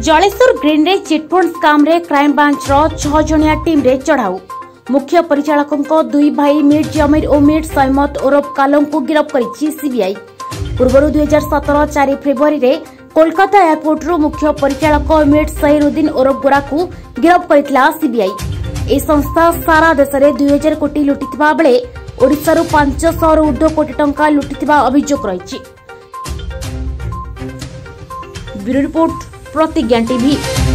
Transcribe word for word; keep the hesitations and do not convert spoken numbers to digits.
Jaleshwar green रे chit fund scam रे crime branch रो छह जणिया टीम रे चढ़ाऊ मुख्य परिचालकों दुई भाई मीर जमीर और मीर सैमत ओरफ कालम को गिरफ्त करिछि सीबीआई। पूर्व दुई हजार सतर चार फेब्रुआरी रे कोलकाता एयरपोर्ट रो मुख्य परिचालक मीर सहीरुद्दीन ओरफ गोरा को गिरफ्त करितला सीबीआई। ए संस्था सारा देश रे दुई हजार कोटी लुटिथिबा बेले ओडिसा रो पांच सौ रु ऊर्ध्व कोटी टंका लुटिथिबा अभियोग रहिछि। Bureau report Pratigya TV.